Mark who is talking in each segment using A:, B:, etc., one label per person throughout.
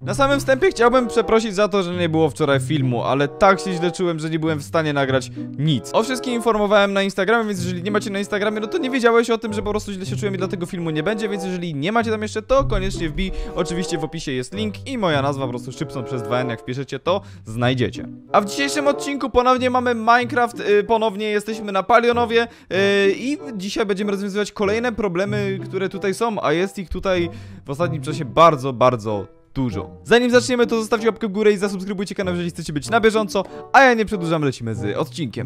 A: Na samym wstępie chciałbym przeprosić za to, że nie było wczoraj filmu, ale tak się źle czułem, że nie byłem w stanie nagrać nic. O wszystkim informowałem na Instagramie, więc jeżeli nie macie na Instagramie, no to nie wiedziałeś o tym, że po prostu źle się czułem i dlatego filmu nie będzie, więc jeżeli nie macie tam jeszcze, to koniecznie wbij. Oczywiście w opisie jest link i moja nazwa po prostu Szczypson przez 2N, jak wpiszecie, to znajdziecie. A w dzisiejszym odcinku ponownie mamy Minecraft, ponownie jesteśmy na Palionowie i dzisiaj będziemy rozwiązywać kolejne problemy, które tutaj są, a jest ich tutaj w ostatnim czasie bardzo dużo. Zanim zaczniemy, to zostawcie łapkę w górę i zasubskrybujcie kanał, jeżeli chcecie być na bieżąco, a ja nie przedłużam, lecimy z odcinkiem.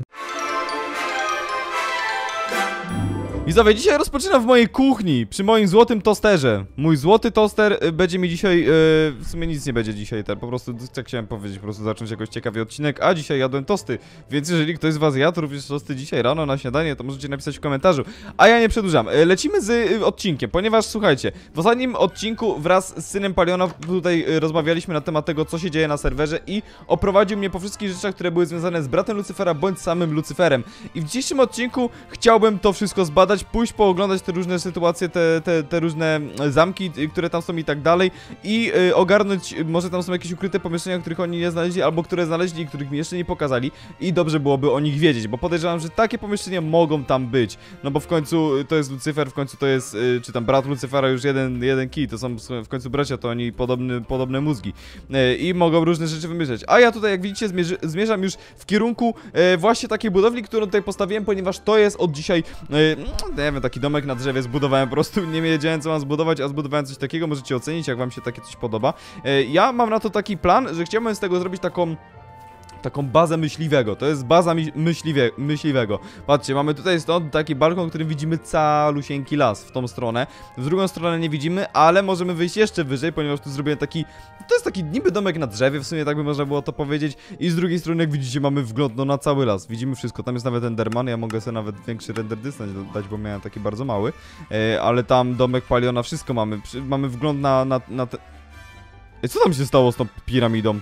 A: Widzowie, dzisiaj rozpoczynam w mojej kuchni, przy moim złotym tosterze. Mój złoty toster będzie mi dzisiaj, w sumie nic nie będzie dzisiaj, po prostu tak chciałem powiedzieć, po prostu zacząć jakoś ciekawy odcinek, a dzisiaj jadłem tosty. Więc jeżeli ktoś z was jadł również tosty dzisiaj rano na śniadanie, to możecie napisać w komentarzu. A ja nie przedłużam, lecimy z odcinkiem, ponieważ słuchajcie, w ostatnim odcinku wraz z synem Paliona tutaj rozmawialiśmy na temat tego, co się dzieje na serwerze i oprowadził mnie po wszystkich rzeczach, które były związane z bratem Lucyfera bądź samym Lucyferem. I w dzisiejszym odcinku chciałbym to wszystko zbadać, pójść pooglądać te różne sytuacje, te różne zamki, które tam są i tak dalej i ogarnąć, może tam są jakieś ukryte pomieszczenia, których oni nie znaleźli, albo które znaleźli i których mi jeszcze nie pokazali i dobrze byłoby o nich wiedzieć, bo podejrzewam, że takie pomieszczenia mogą tam być, no bo w końcu to jest Lucyfer, w końcu to jest, czy tam brat Lucyfera, już jeden kij, to są w końcu bracia, to oni podobne mózgi i mogą różne rzeczy wymyśleć, a ja tutaj, jak widzicie, zmierzam już w kierunku właśnie takiej budowli, którą tutaj postawiłem, ponieważ to jest od dzisiaj, nie wiem, taki domek na drzewie zbudowałem, po prostu nie wiedziałem, co mam zbudować, a zbudowałem coś takiego, możecie ocenić, jak wam się takie coś podoba. Ja mam na to taki plan, że chciałbym z tego zrobić taką bazę myśliwego, to jest baza myśliwego. Patrzcie, mamy tutaj stąd taki balkon, który widzimy calusieńki las w tą stronę. W drugą stronę nie widzimy, ale możemy wyjść jeszcze wyżej, ponieważ tu zrobiłem taki, to jest taki niby domek na drzewie, w sumie tak by można było to powiedzieć. I z drugiej strony, jak widzicie, mamy wgląd na cały las, widzimy wszystko, tam jest nawet Enderman, ja mogę sobie nawet większy render dystans dać, bo miałem taki bardzo mały. Ale tam domek Paliona, wszystko mamy wgląd na te... Co tam się stało z tą piramidą?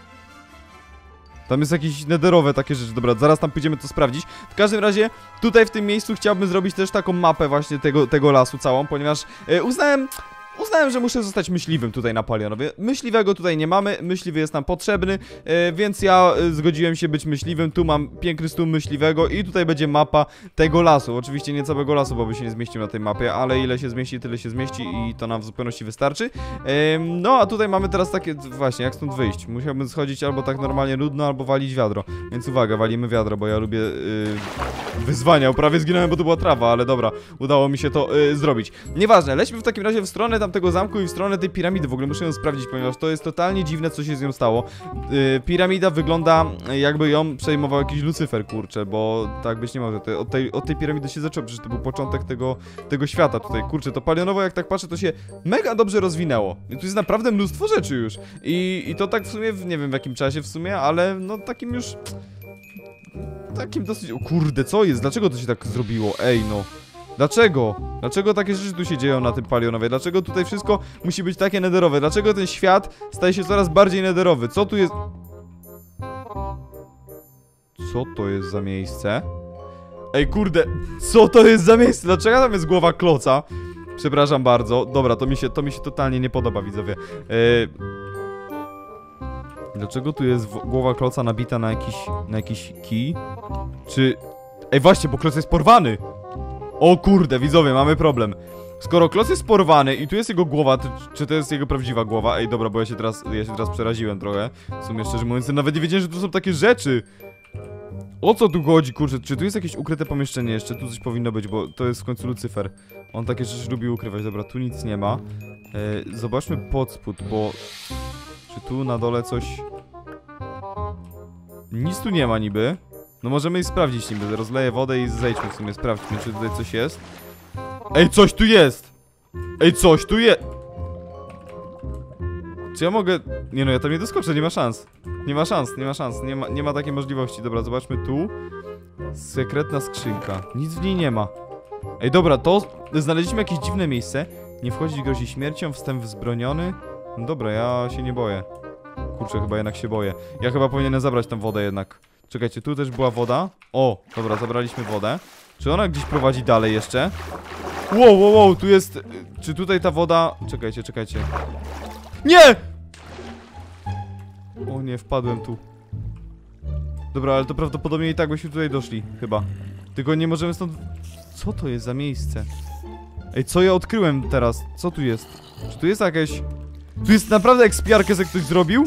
A: Tam jest jakieś nederowe takie rzeczy, dobra, zaraz tam pójdziemy to sprawdzić. W każdym razie, tutaj w tym miejscu chciałbym zrobić też taką mapę właśnie tego lasu całą, ponieważ uznałem, że muszę zostać myśliwym tutaj na Palionowie. Myśliwego tutaj nie mamy, myśliwy jest nam potrzebny, więc ja zgodziłem się być myśliwym. Tu mam piękny stół myśliwego i tutaj będzie mapa tego lasu. Oczywiście nie całego lasu, bo by się nie zmieścił na tej mapie, ale ile się zmieści, tyle się zmieści i to nam w zupełności wystarczy. No a tutaj mamy teraz takie, właśnie, jak stąd wyjść? Musiałbym schodzić albo tak normalnie nudno, albo walić wiadro. Więc uwaga, walimy wiadro, bo ja lubię wyzwania. Prawie zginąłem, bo to była trawa, ale dobra, udało mi się to zrobić. Nieważne, lećmy w takim razie w stronę tamtego zamku i w stronę tej piramidy. W ogóle muszę ją sprawdzić, ponieważ to jest totalnie dziwne, co się z nią stało. Piramida wygląda, jakby ją przejmował jakiś Lucyfer, kurczę, bo tak być nie może. Od tej piramidy się zaczęło, przecież to był początek tego świata tutaj, kurczę. To Palionowo, jak tak patrzę, to się mega dobrze rozwinęło. I tu jest naprawdę mnóstwo rzeczy już. I to tak w sumie, nie wiem w jakim czasie w sumie, ale no takim już... Takim dosyć... O kurde, co jest? Dlaczego to się tak zrobiło? Ej, no... Dlaczego? Dlaczego takie rzeczy tu się dzieją na tym Palionowie? Dlaczego tutaj wszystko musi być takie nederowe? Dlaczego ten świat staje się coraz bardziej nederowy? Co tu jest? Co to jest za miejsce? Ej, kurde, co to jest za miejsce? Dlaczego tam jest głowa kloca? Przepraszam bardzo. Dobra, to mi się totalnie nie podoba, widzowie. Dlaczego tu jest głowa kloca nabita na jakiś kij? Czy... Ej, właśnie, bo kloc jest porwany! O kurde, widzowie, mamy problem. Skoro kloc jest porwany i tu jest jego głowa, czy to jest jego prawdziwa głowa? Ej, dobra, bo ja się teraz przeraziłem trochę. W sumie, szczerze mówiąc, nawet nie wiedziałem, że tu są takie rzeczy. O co tu chodzi, kurczę? Czy tu jest jakieś ukryte pomieszczenie jeszcze? Tu coś powinno być, bo to jest w końcu Lucyfer. On takie rzeczy lubi ukrywać. Dobra, tu nic nie ma. Zobaczmy pod spód, bo... Czy tu na dole coś... Nic tu nie ma niby. No możemy i sprawdzić niby, rozleję wodę i zejdźmy w sumie, sprawdźmy, czy tutaj coś jest. Ej, coś tu jest! Ej, coś tu jest! Czy ja mogę... Nie no, ja tam nie doskoczę, nie ma szans. Nie ma szans, nie ma takiej możliwości. Dobra, zobaczmy tu. Sekretna skrzynka. Nic w niej nie ma. Ej, dobra, to... Znaleźliśmy jakieś dziwne miejsce. Nie wchodzić grozi śmiercią, wstęp wzbroniony. No dobra, ja się nie boję. Kurczę, chyba jednak się boję. Ja chyba powinienem zabrać tam wodę jednak. Czekajcie, tu też była woda. O, dobra, zabraliśmy wodę. Czy ona gdzieś prowadzi dalej jeszcze? Wow, tu jest... Czy tutaj ta woda... Czekajcie. Nie! O nie, wpadłem tu. Dobra, ale to prawdopodobnie i tak byśmy tutaj doszli, chyba. Tylko nie możemy stąd... Co to jest za miejsce? Ej, co ja odkryłem teraz? Co tu jest? Czy tu jest jakieś... Tu jest naprawdę ekspiarkę, że ktoś zrobił?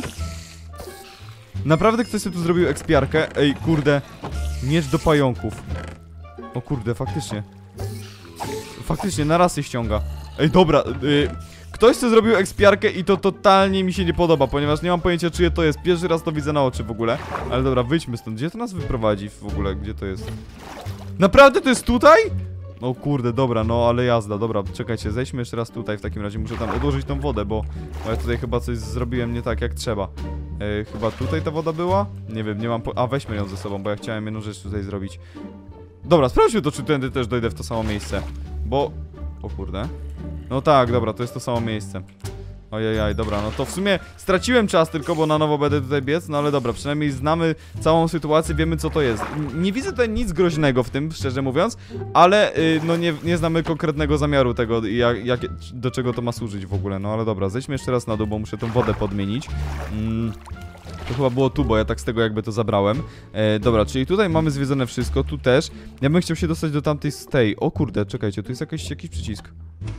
A: Naprawdę ktoś sobie tu zrobił ekspiarkę? Ej, kurde. Miecz do pająków. O kurde, faktycznie. Faktycznie, na raz się ściąga. Ej, dobra, ktoś co zrobił ekspiarkę i to totalnie mi się nie podoba, ponieważ nie mam pojęcia, czyje to jest. Pierwszy raz to widzę na oczy w ogóle. Ale dobra, wyjdźmy stąd. Gdzie to nas wyprowadzi w ogóle? Gdzie to jest? Naprawdę to jest tutaj? O kurde, dobra, no ale jazda, dobra, czekajcie, zejdźmy jeszcze raz tutaj, w takim razie muszę tam odłożyć tą wodę, bo ja tutaj chyba coś zrobiłem nie tak jak trzeba. Chyba tutaj ta woda była? Nie wiem, nie mam a weźmy ją ze sobą, bo ja chciałem jedną rzecz tutaj zrobić. Dobra, sprawdźmy to, czy tędy też dojdę w to samo miejsce, bo... O kurde. No tak, dobra, to jest to samo miejsce. Ojejaj, dobra, no to w sumie straciłem czas tylko, bo na nowo będę tutaj biec, no ale dobra, przynajmniej znamy całą sytuację, wiemy co to jest. Nie widzę tutaj nic groźnego w tym, szczerze mówiąc, ale no nie znamy konkretnego zamiaru tego, do czego to ma służyć w ogóle, no ale dobra, zejdźmy jeszcze raz na dół, bo muszę tą wodę podmienić. To chyba było tu, bo ja tak z tego jakby to zabrałem. Dobra, czyli tutaj mamy zwiedzone wszystko, tu też. Ja bym chciał się dostać do tamtej stej. O kurde, czekajcie, tu jest jakiś przycisk.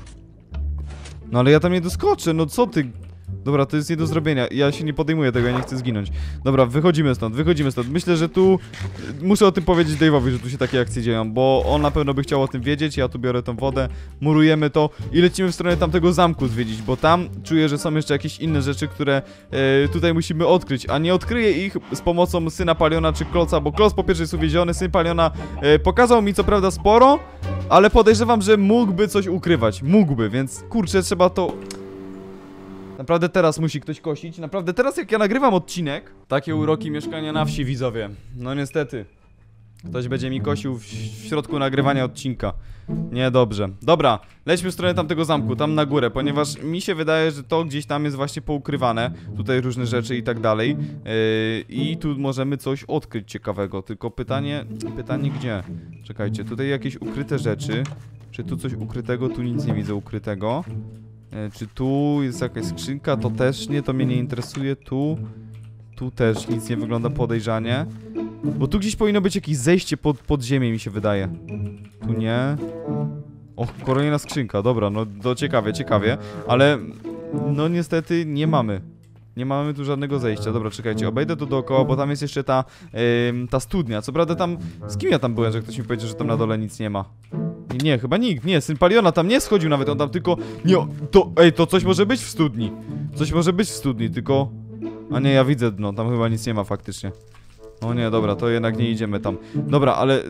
A: No ale ja tam nie doskoczę, no co ty? Dobra, to jest nie do zrobienia, ja się nie podejmuję tego, ja nie chcę zginąć. Dobra, wychodzimy stąd, wychodzimy stąd. Myślę, że tu... Muszę o tym powiedzieć Dave'owi, że tu się takie akcje dzieją, bo on na pewno by chciał o tym wiedzieć, ja tu biorę tą wodę, murujemy to i lecimy w stronę tamtego zamku zwiedzić, bo tam czuję, że są jeszcze jakieś inne rzeczy, które tutaj musimy odkryć, a nie odkryję ich z pomocą syna Paliona czy Kloca, bo Kloc po pierwsze jest uwięziony, syn Paliona pokazał mi co prawda sporo, ale podejrzewam, że mógłby coś ukrywać, mógłby, więc kurczę, trzeba to... Naprawdę teraz musi ktoś kosić. Naprawdę teraz jak ja nagrywam odcinek. Takie uroki mieszkania na wsi, widzowie. No niestety. Ktoś będzie mi kosił w środku nagrywania odcinka. Niedobrze. Dobra, lećmy w stronę tamtego zamku, tam na górę, ponieważ mi się wydaje, że to gdzieś tam jest właśnie poukrywane. Tutaj różne rzeczy i tak dalej. I tu możemy coś odkryć ciekawego. Tylko pytanie gdzie? Czekajcie, tutaj jakieś ukryte rzeczy. Czy tu coś ukrytego? Tu nic nie widzę ukrytego. Czy tu jest jakaś skrzynka? To też nie, to mnie nie interesuje. Tu też nic nie wygląda podejrzanie. Bo tu gdzieś powinno być jakieś zejście pod ziemię, mi się wydaje. Tu nie. O, kolejna skrzynka, dobra, no to ciekawie. Ale no niestety nie mamy. Nie mamy tu żadnego zejścia. Dobra, czekajcie, obejdę to dookoła, bo tam jest jeszcze ta studnia. Co prawda tam... Z kim ja tam byłem, że ktoś mi powiedział, że tam na dole nic nie ma? Nie, chyba nikt, nie, syn Paliona tam nie schodził nawet, on tam tylko... Nie, to coś może być w studni. Coś może być w studni, tylko... A nie, ja widzę dno, tam chyba nic nie ma faktycznie. O nie, dobra, to jednak nie idziemy tam. Dobra, ale...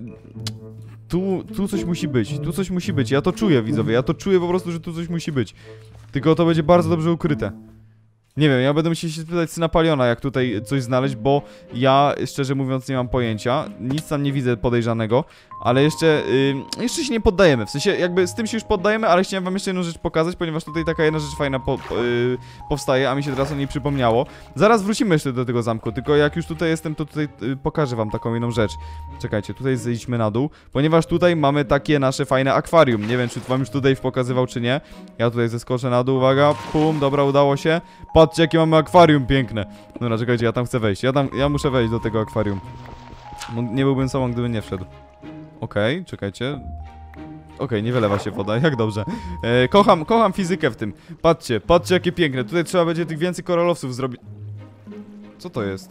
A: Tu coś musi być, tu coś musi być, ja to czuję, widzowie, ja to czuję po prostu, że tu coś musi być. Tylko to będzie bardzo dobrze ukryte. Nie wiem, ja będę musiał się spytać syna Paliona, jak tutaj coś znaleźć, bo ja, szczerze mówiąc, nie mam pojęcia. Nic tam nie widzę podejrzanego, ale jeszcze się nie poddajemy. W sensie, jakby z tym się już poddajemy, ale chciałem wam jeszcze jedną rzecz pokazać, ponieważ tutaj taka jedna rzecz fajna powstaje, a mi się teraz o niej przypomniało. Zaraz wrócimy jeszcze do tego zamku, tylko jak już tutaj jestem, to tutaj pokażę wam taką jedną rzecz. Czekajcie, tutaj zejdźmy na dół, ponieważ tutaj mamy takie nasze fajne akwarium. Nie wiem, czy wam już tu Dave pokazywał, czy nie. Ja tutaj zeskoczę na dół, uwaga, pum, dobra, udało się. Patrzcie, jakie mamy akwarium piękne. Dobra, czekajcie, ja tam chcę wejść. Ja muszę wejść do tego akwarium. Nie byłbym sobą, gdyby nie wszedł. Okej, czekajcie. Okej, nie wylewa się woda, jak dobrze. Kocham fizykę w tym. Patrzcie, jakie piękne. Tutaj trzeba będzie tych więcej koralowców zrobić. Co to jest?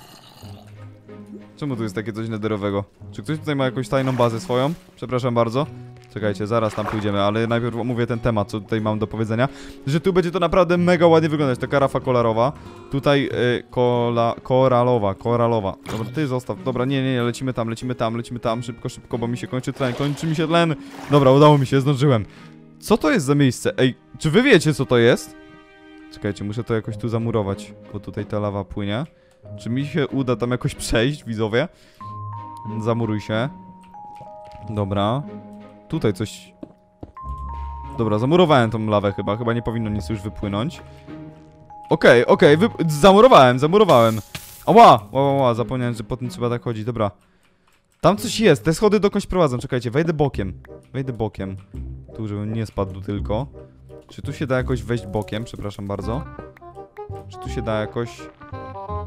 A: Czemu tu jest takie coś netherowego? Czy ktoś tutaj ma jakąś tajną bazę swoją? Przepraszam bardzo. Czekajcie, zaraz tam pójdziemy, ale najpierw omówię ten temat, co tutaj mam do powiedzenia. Że tu będzie to naprawdę mega ładnie wyglądać, taka rafa kolorowa. Tutaj koralowa. Dobra, ty zostaw, dobra, nie, lecimy tam, szybko, bo mi się kończy tlen, Dobra, udało mi się, zdążyłem. Co to jest za miejsce? Ej, czy wy wiecie, co to jest? Czekajcie, muszę to jakoś tu zamurować, bo tutaj ta lawa płynie. Czy mi się uda tam jakoś przejść, widzowie? Zamuruj się. Dobra. Tutaj coś... Dobra, zamurowałem tą lawę chyba nie powinno nic już wypłynąć. Okej, zamurowałem. Ała, zapomniałem, że po tym trzeba tak chodzić, dobra. Tam coś jest, te schody dokądś prowadzą, czekajcie, wejdę bokiem. Tu, żebym nie spadł tylko. Czy tu się da jakoś wejść bokiem, przepraszam bardzo. Czy tu się da jakoś...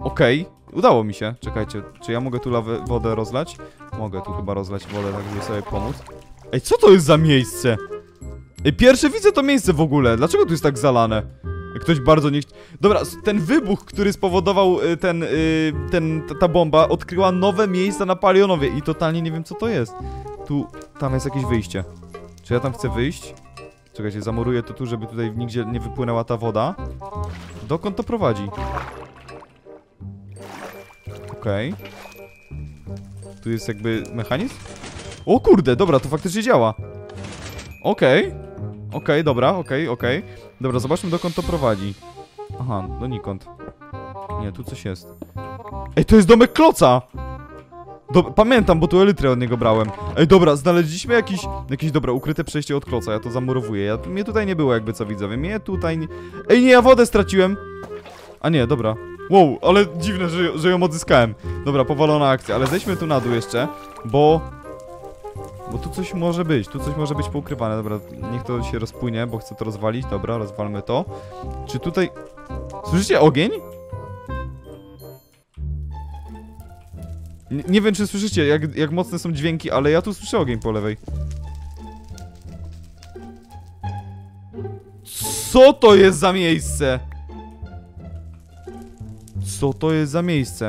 A: Okej, udało mi się. Czekajcie, czy ja mogę tu wodę rozlać? Mogę tu chyba rozlać wodę, tak żeby sobie pomóc. Ej, co to jest za miejsce? Ej, pierwsze widzę to miejsce w ogóle. Dlaczego tu jest tak zalane? Ktoś bardzo nie... Dobra, ten wybuch, który spowodował ta bomba, odkryła nowe miejsca na Palionowie i totalnie nie wiem, co to jest. Tam jest jakieś wyjście. Czy ja tam chcę wyjść? Czekajcie, zamuruję to tu, żeby tutaj nigdzie nie wypłynęła ta woda. Dokąd to prowadzi? Okej. Tu jest jakby mechanizm? O kurde, dobra, to faktycznie działa. Okej, dobra, okej. Dobra, zobaczmy, dokąd to prowadzi. Aha, donikąd. Nie, tu coś jest. Ej, to jest domek kloca! Pamiętam, bo tu elytrę od niego brałem. Ej, dobra, znaleźliśmy jakieś dobra, ukryte przejście od kloca. Ja to zamurowuję. Mnie tutaj nie było, jakby co, widzowie. Mnie tutaj nie... Ej, nie, ja wodę straciłem! A nie, dobra. Wow, ale dziwne, że ją odzyskałem. Dobra, powalona akcja, ale zejdźmy tu na dół jeszcze, bo tu coś może być, poukrywane. Dobra, niech to się rozpłynie, bo chcę to rozwalić. Dobra, rozwalmy to. Czy tutaj... Słyszycie ogień? Nie wiem, czy słyszycie, jak mocne są dźwięki, ale ja tu słyszę ogień po lewej. Co to jest za miejsce? Co to jest za miejsce?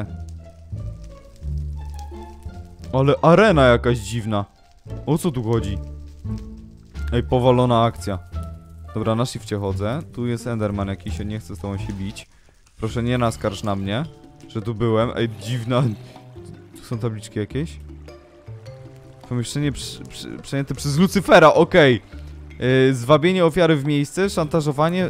A: Ale arena jakaś dziwna. O co tu chodzi? Ej, powalona akcja. Dobra, na shifcie chodzę. Tu jest Enderman jakiś, nie chcę z tobą się bić. Proszę, nie naskarż na mnie, że tu byłem. Ej, dziwna... Tu są tabliczki jakieś? Pomieszczenie przejęte przez Lucyfera, okej. Zwabienie ofiary w miejsce, szantażowanie,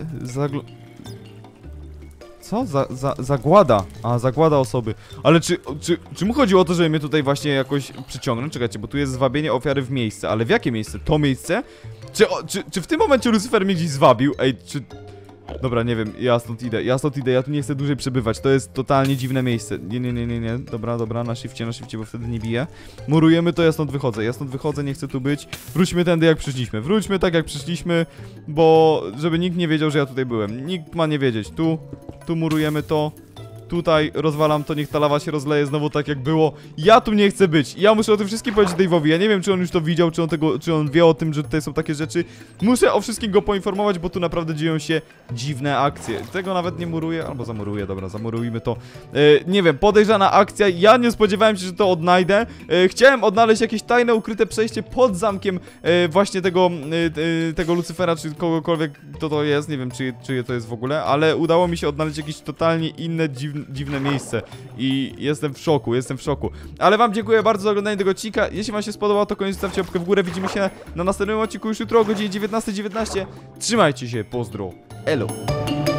A: Co? Zagłada. A, zagłada osoby. Ale czy mu chodziło o to, żeby mnie tutaj właśnie jakoś przyciągnąć? Czekajcie, bo tu jest zwabienie ofiary w miejsce. Ale w jakie miejsce? To miejsce? Czy w tym momencie Lucyfer mnie gdzieś zwabił? Ej, czy... Dobra, nie wiem, ja stąd idę, ja tu nie chcę dłużej przebywać. To jest totalnie dziwne miejsce. Nie. Dobra, na shifcie, bo wtedy nie biję. Murujemy to, ja stąd wychodzę, nie chcę tu być. Wróćmy tędy jak przyszliśmy. Wróćmy tak jak przyszliśmy, bo żeby nikt nie wiedział, że ja tutaj byłem. Nikt ma nie wiedzieć. Tu murujemy to. Tutaj rozwalam to, niech ta lawa się rozleje znowu tak jak było. Ja tu nie chcę być. Ja muszę o tym wszystkim powiedzieć Dave'owi. Ja nie wiem, czy on już to widział, czy on wie o tym, że tutaj są takie rzeczy. Muszę o wszystkim go poinformować, bo tu naprawdę dzieją się dziwne akcje. Tego nawet nie muruję, albo zamuruję, dobra, zamurujmy to. Nie wiem, podejrzana akcja. Ja nie spodziewałem się, że to odnajdę. Chciałem odnaleźć jakieś tajne, ukryte przejście pod zamkiem właśnie tego Lucyfera, czy kogokolwiek kto to jest. Nie wiem, czyje to jest w ogóle, ale udało mi się odnaleźć jakieś totalnie inne, dziwne miejsce i jestem w szoku. Ale wam dziękuję bardzo za oglądanie tego odcinka. Jeśli wam się spodobał, to koniecznie stawcie łapkę w górę. Widzimy się na następnym odcinku już jutro o godzinie 19:19. Trzymajcie się, pozdro, elo.